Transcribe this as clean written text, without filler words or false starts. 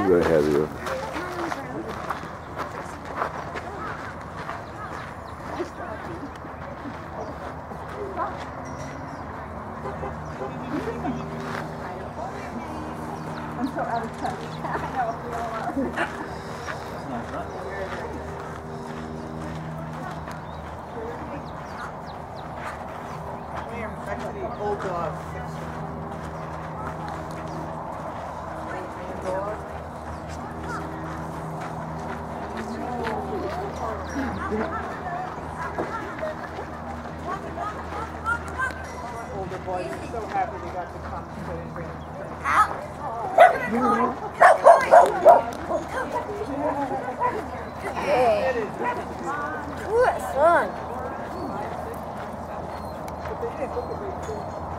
I'm going to have you. I'm so out of touch. I know, we all are. Actually, old dog. Older boys are so happy they got to come to the Hey. Ooh, son. But they did look at me too.